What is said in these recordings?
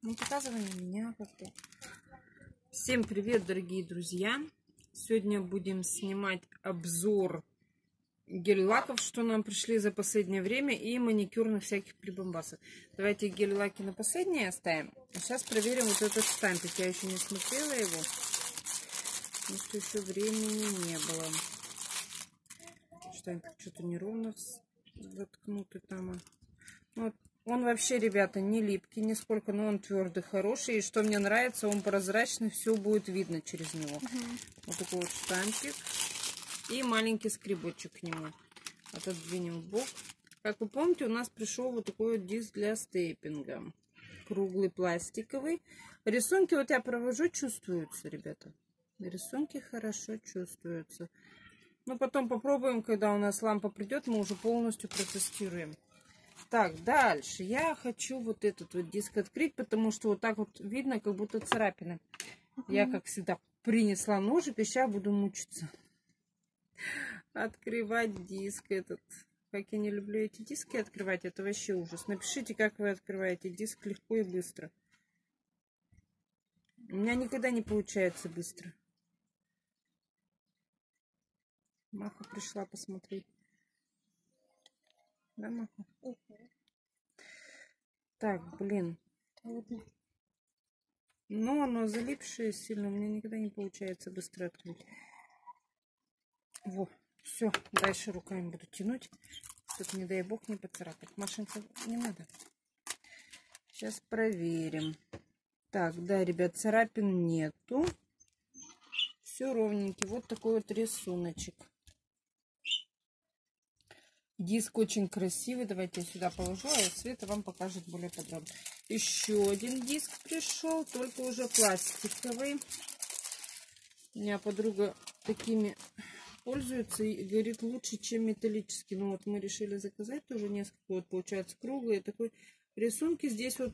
Ну, показывай на меня как-то. Всем привет, дорогие друзья! Сегодня будем снимать обзор гель-лаков, что нам пришли за последнее время, и маникюрных всяких прибамбасов. Давайте гель-лаки на последнее оставим. А сейчас проверим вот этот штампик. Я еще не смотрела его, потому что еще времени не было. Штампик что-то неровно заткнутый там. Вот. Он вообще, ребята, не липкий нисколько, но он твердый, хороший. И что мне нравится, он прозрачный, все будет видно через него. Вот такой вот штампик. И маленький скребочек к нему. Отодвинем в бок. Как вы помните, у нас пришел вот такой вот диск для стейпинга. Круглый, пластиковый. Рисунки вот я провожу, чувствуются, ребята. Рисунки хорошо чувствуются. Но потом попробуем, когда у нас лампа придет, мы уже полностью протестируем. Так, дальше. Я хочу вот этот вот диск открыть, потому что вот так вот видно, как будто царапины. Я, как всегда, принесла ножик, и сейчас буду мучиться. Открывать диск этот. Как я не люблю эти диски открывать, это вообще ужас. Напишите, как вы открываете диск легко и быстро. У меня никогда не получается быстро. Маха пришла посмотреть. Да, Маха? Так, блин. Но оно залипшее сильно. У меня никогда не получается быстро открыть. Во, все. Дальше руками буду тянуть. Тут, не дай бог, не поцарапать. Машинка не надо. Сейчас проверим. Так, да, ребят, царапин нету. Все ровненький. Вот такой вот рисуночек. Диск очень красивый. Давайте я сюда положу, а Света вам покажет более подробно. Еще один диск пришел, только уже пластиковый. У меня подруга такими пользуется и говорит, лучше, чем металлический. Ну вот мы решили заказать тоже несколько. Вот получается круглые. Такой рисунки здесь вот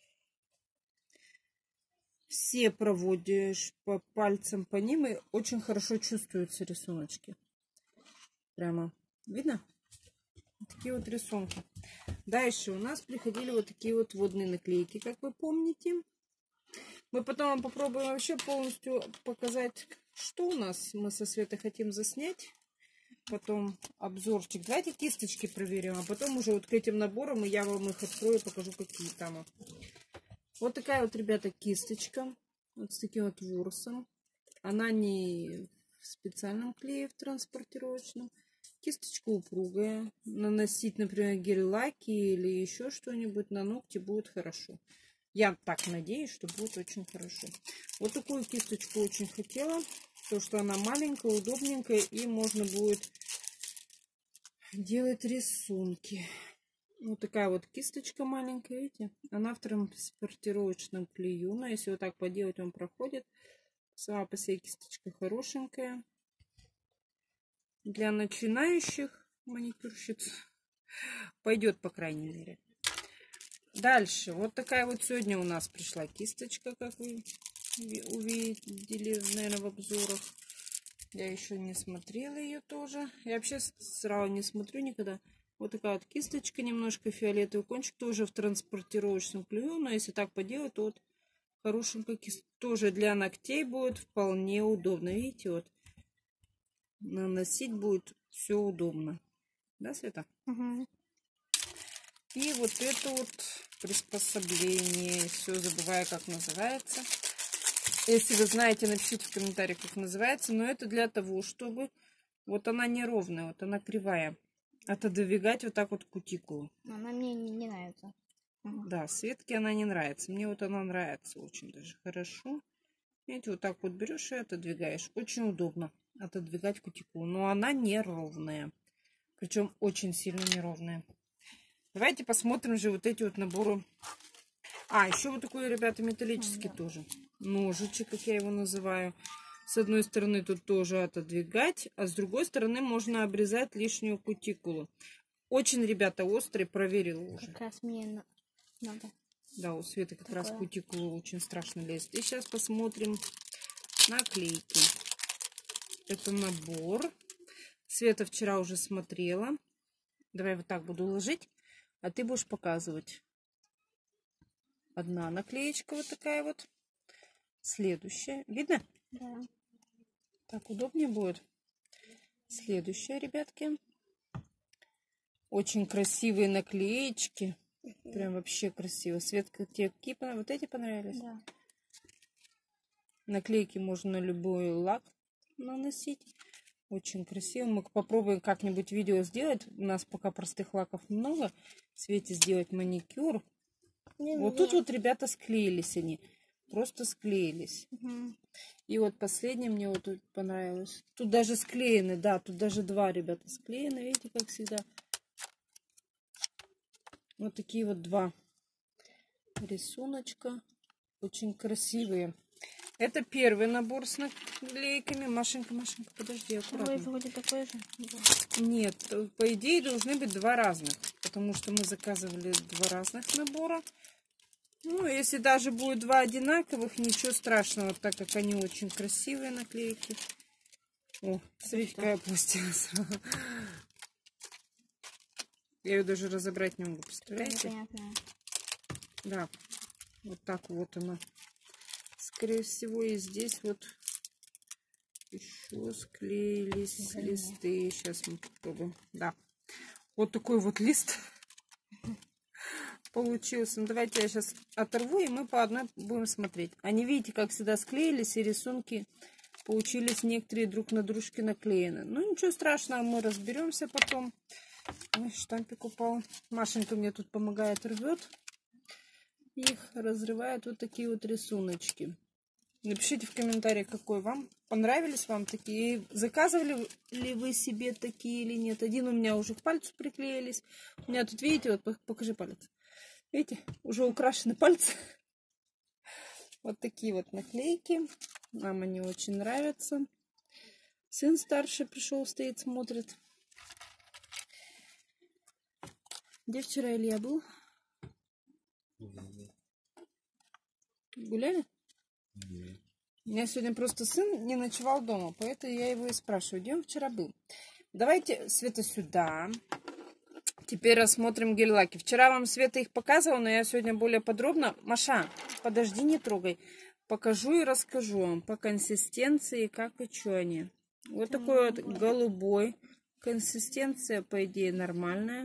все проводишь по пальцам по ним, и очень хорошо чувствуются рисуночки. Прямо видно? Такие вот рисунки. Дальше у нас приходили вот такие вот водные наклейки, как вы помните. Мы потом вам попробуем вообще полностью показать, что у нас. Мы со Светой хотим заснять. Потом обзорчик. Давайте кисточки проверим, а потом уже вот к этим наборам я вам их открою, покажу, какие там. Вот такая вот, ребята, кисточка. Вот с таким вот ворсом. Она не в специальном клее, в транспортировочном. Кисточка упругая. Наносить, например, гель-лаки или еще что-нибудь на ногти будет хорошо. Я так надеюсь, что будет очень хорошо. Вот такую кисточку очень хотела. То, что она маленькая, удобненькая. И можно будет делать рисунки. Вот такая вот кисточка маленькая, видите? Она в транспортировочном клею. Но если вот так поделать, он проходит. Сама по себе кисточка хорошенькая. Для начинающих маникюрщиц пойдет, по крайней мере. Дальше. Вот такая вот сегодня у нас пришла кисточка, как вы увидели, наверное, в обзорах. Я еще не смотрела ее тоже. Я вообще сразу не смотрю никогда. Вот такая вот кисточка, немножко фиолетовый кончик, тоже в транспортировочном клею. Но если так поделать, то вот хорошенькая кисть. Тоже для ногтей будет вполне удобно. Видите, вот наносить будет все удобно. Да, Света? Угу. И вот это вот приспособление. Все забываю, как называется. Если вы знаете, напишите в комментариях, как называется. Но это для того, чтобы... Вот она неровная, вот она кривая. Отодвигать вот так вот кутикулу. Она мне не нравится. Угу. Да, Светке она не нравится. Мне вот она нравится очень даже хорошо. Видите, вот так вот берешь и отодвигаешь. Очень удобно отодвигать кутикулу. Но она неровная. Причем очень сильно неровная. Давайте посмотрим же вот эти вот наборы. А, еще вот такой, ребята, металлический тоже. Ножичек, как я его называю. С одной стороны тут тоже отодвигать, а с другой стороны можно обрезать лишнюю кутикулу. Очень, ребята, острый, проверила уже. Как раз мне надо. Да, у Светы как раз кутикула очень страшно лезет. И сейчас посмотрим наклейки. Это набор. Света вчера уже смотрела. Давай вот так буду ложить, а ты будешь показывать. одна наклеечка вот такая вот. Следующая. Видно? Да. Так удобнее будет. Следующая, ребятки. Очень красивые наклеечки. Прям вообще красиво. Светка, тебе какие вот эти понравились? Да. Наклейки можно на любой лак наносить. Очень красиво. Мы попробуем как-нибудь видео сделать. У нас пока простых лаков много. Свете сделать маникюр. Вот тут вот ребята склеились они. Просто склеились. Угу. И вот последнее мне вот тут понравилось. Тут даже склеены, да. Тут даже два ребята склеены. Видите, как всегда. Вот такие вот два рисуночка. Очень красивые. Это первый набор с наклейками. Машенька, подожди, аккуратно. Вроде такой же. Нет, по идее должны быть два разных. Потому что мы заказывали два разных набора. Ну, если даже будет два одинаковых, ничего страшного, так как они очень красивые наклейки. О, смотрите, какая пластина сразу. Я ее даже разобрать не могу, представляете? Понятно. Да, вот так вот она. Скорее всего, и здесь вот еще склеились листы. Сейчас мы попробуем. Да, вот такой вот лист получился. Ну, давайте я сейчас оторву, и мы по одной будем смотреть. Они, видите, как всегда склеились, и рисунки получились некоторые друг на дружке наклеены. Ну, ничего страшного, мы разберемся потом. Ой, штампик упал. Машенька мне тут помогает, рвет их, разрывает вот такие вот рисуночки. Напишите в комментариях, какой вам. Понравились вам такие? Заказывали ли вы себе такие или нет? Один у меня уже к пальцу приклеились. У меня тут, видите, вот покажи палец. Видите, уже украшены пальцы. Вот такие вот наклейки. Нам они очень нравятся. Сын старший пришел, стоит, смотрит. Где вчера Илья был? Гуляли? У меня сегодня просто сын не ночевал дома, поэтому я его и спрашиваю, где он вчера был. Давайте, Света, сюда. Теперь рассмотрим гель-лаки. Вчера вам Света их показывала, но я сегодня более подробно. Маша, подожди, не трогай. Покажу и расскажу вам по консистенции, как и что они. Вот такой вот голубой. Консистенция, по идее, нормальная.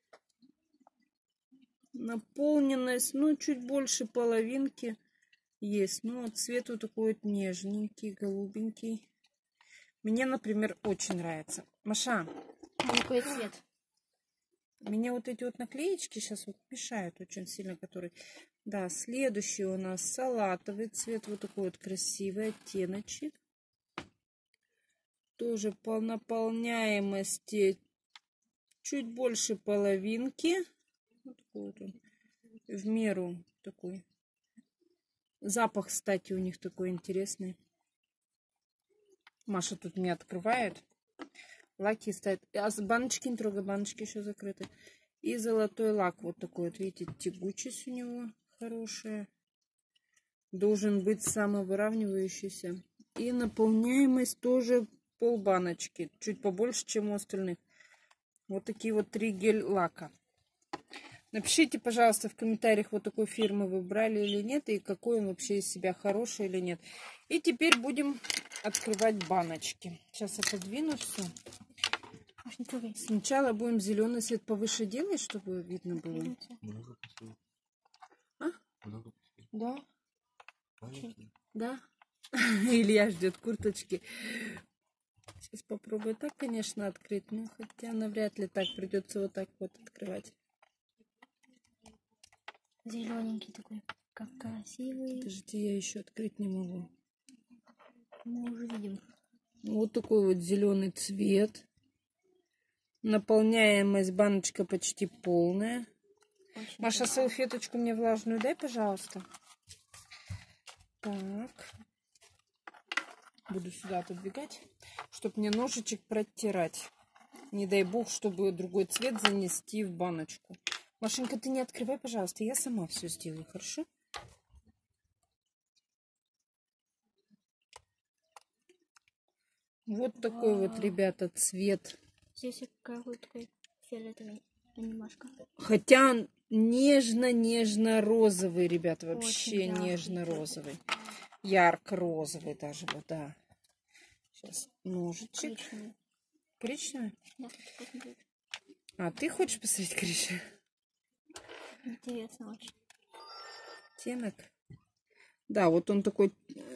Наполненность, ну, чуть больше половинки есть. Ну, цвет вот такой вот нежненький, голубенький. Мне, например, очень нравится. Маша. Какой цвет? Мне вот эти вот наклеечки сейчас вот мешают очень сильно, которые... Да, следующий у нас салатовый цвет. Вот такой вот красивый оттеночек. Тоже по наполняемости чуть больше половинки. Вот такой вот он. В меру такой. Запах, кстати, у них такой интересный. Маша тут мне открывает. Лаки ставит. А баночки не трогай, баночки еще закрыты. И золотой лак. Вот такой вот, видите, тягучесть у него хорошая. Должен быть самовыравнивающийся. И наполняемость тоже полбаночки. Чуть побольше, чем у остальных. Вот такие вот 3 гель-лака. Напишите, пожалуйста, в комментариях, вот такой фирмы вы брали или нет. И какой он вообще из себя, хороший или нет. И теперь будем открывать баночки. Сейчас отодвину все. Сначала будем зеленый свет повыше делать, чтобы видно было. А? Да. Да. Илья ждет курточки. Сейчас попробую так, конечно, открыть. Но хотя навряд ли так. Придется вот так вот открывать. Зелененький такой, как красивый. Подождите, я еще открыть не могу. Мы уже видим. Вот такой вот зеленый цвет. Наполняемость баночка почти полная. Очень Маша, красиво. салфеточку мне влажную дай, пожалуйста. Так. Буду сюда отодвигать, чтобы мне ножичек протирать. Не дай бог, чтобы другой цвет занести в баночку. Машенька, ты не открывай, пожалуйста. Я сама все сделаю, хорошо? Вот такой вот, ребята, цвет. Здесь какой-то такой фиолетовый. Немножко. Хотя он нежно-нежно-розовый, ребята. Вообще Очень яркий. нежно-розовый. Ярко-розовый даже, вот, да. Сейчас ножичек. Коричневый. Коричневый? Да, посмотрите. А, ты хочешь посмотреть коричневый? Интересно очень. Оттенок. Да, вот он такой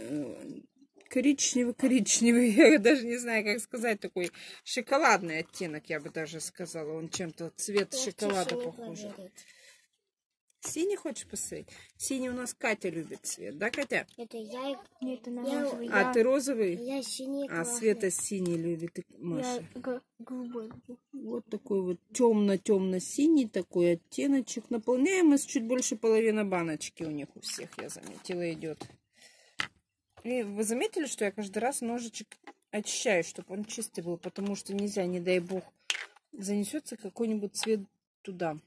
коричневый-коричневый. Я даже не знаю, как сказать. Такой шоколадный оттенок, я бы даже сказала. Он чем-то цвет шоколада похож. Синий хочешь посмотреть? Синий у нас Катя любит цвет, да, Катя? Это я, это на розовый. А ты розовый? Я синий. А Света синий любит, и Маша. Я голубой. Вот такой вот темно-темно-синий такой оттеночек. Наполняемость чуть больше половины баночки у них у всех, я заметила, идет. И вы заметили, что я каждый раз ножичек очищаю, чтобы он чистый был, потому что нельзя, не дай бог, занесется какой-нибудь цвет туда.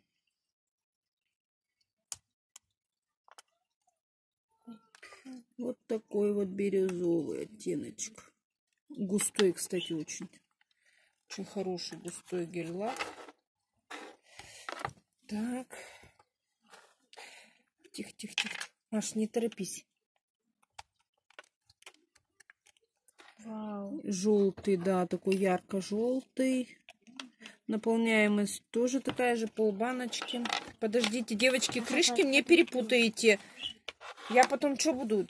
Вот такой вот бирюзовый оттеночек. Густой, кстати, очень. Очень хороший густой гель-лак. Так. Тихо-тихо-тихо. Маш, не торопись. Вау. Желтый, да, такой ярко-желтый. Наполняемость тоже такая же, полбаночки. Подождите, девочки, крышки мне перепутаете. Я потом что буду?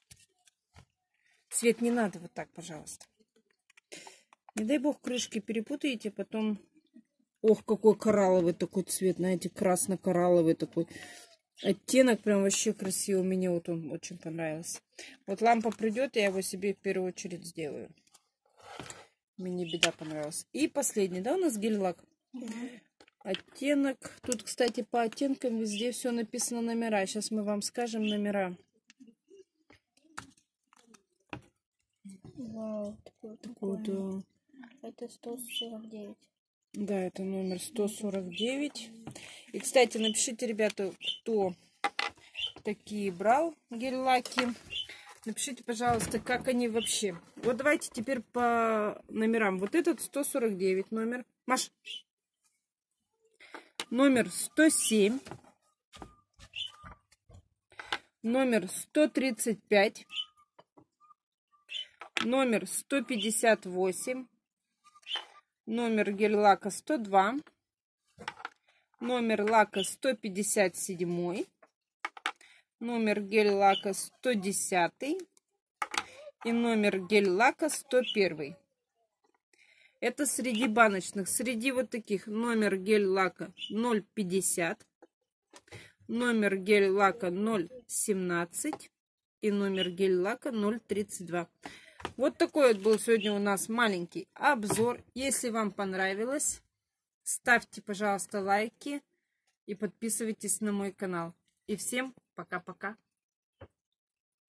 Цвет не надо вот так, пожалуйста. Не дай бог крышки перепутаете, потом... Ох, какой коралловый такой цвет, знаете, красно-коралловый такой оттенок. Прям вообще красивый. Мне вот он очень понравился. Вот лампа придет, я его себе в первую очередь сделаю. Мне беда понравилась. И последний, да, у нас гель-лак? Оттенок. Тут, кстати, по оттенкам везде все написано номера. Сейчас мы вам скажем номера. Вау, Такой, да. Это 149. Да, это номер 149. И, кстати, напишите, ребята, кто такие брал гель-лаки. Напишите, пожалуйста, как они вообще. Вот давайте теперь по номерам. Вот этот 149 номер. Маш. Номер 107. Номер 135. Номер 158. Номер гель-лака 102. Номер лака 157. Номер гель-лака 110. И номер гель-лака 101. Это среди баночных. Среди вот таких номер гель-лака 0,50. Номер гель-лака 0,17. И номер гель-лака 0,32. Вот такой вот был сегодня у нас маленький обзор. Если вам понравилось, ставьте, пожалуйста, лайки и подписывайтесь на мой канал. И всем пока-пока.